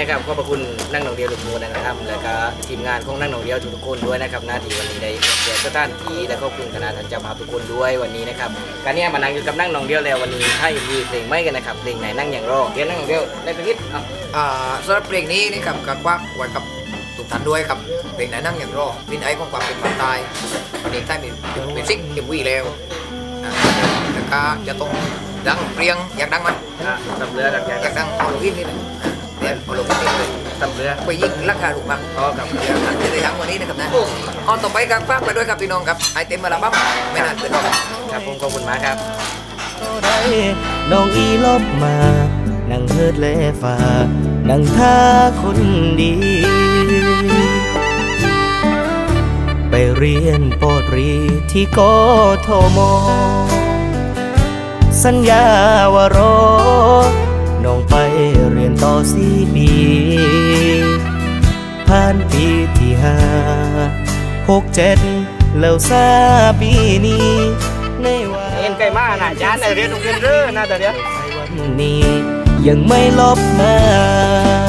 นะครับขอบคุณนั่งหนองเดียวลูกมูนะครับแล้วก็ทีมงานของนั่งหนองเดียวทุกคนด้วยนะครับหน้าที่วันนี้ได้เสียสถานที่และขอบคุณคณะท่านเจ้าภาพทุกคนด้วยวันนี้นะครับการนี้มานั่งอยู่กับนั่งหนองเดียวแล้ววันนี้ให้มีเพลงไม่กันนะครับเพลงไหนนั่งอย่างรอเดี๋ยวนั่งหนองเดียวได้เพลงนิดสำหรับเพลงนี้นี่ครับกับว่าไว้กับทุกท่านด้วยครับเพลงไหนนั่งอย่างรอวินไอของความเป็นความตายวันนี้ใต้เป็นซิกเอ็มวีแล้วแล้วก็จะต้องดังเรียงอยากดังมั้ยตำเรือดังอยากดังเอาลูกอินนี่เลยเนี่ยเอาลูกอินนี่เลยตำเรือไปยิงราคาลูกมังกับจะได้ทั้งวันนี้นะครับนะต่อไปครับฝากไปด้วยครับพี่น้องครับไอเต็มมาแล้วปั๊บไม่นานเกินรอครับผมขอบคุณมากครับน้องอีลบมานั่งเฮิดและฝ่านั่งท่าคนดีไปเรียนปอตรีที่กทมสัญญาว่ารอน้องไปเรียนต่อ4 ปีผ่านปีที่5 6 7แล้วซาปีนี้ในวันเอ็นไก่มาหน้าจานในเรียนโรงเรียนเรื่อนะแต่เดี๋ยววันนี้ยังไม่ลบมา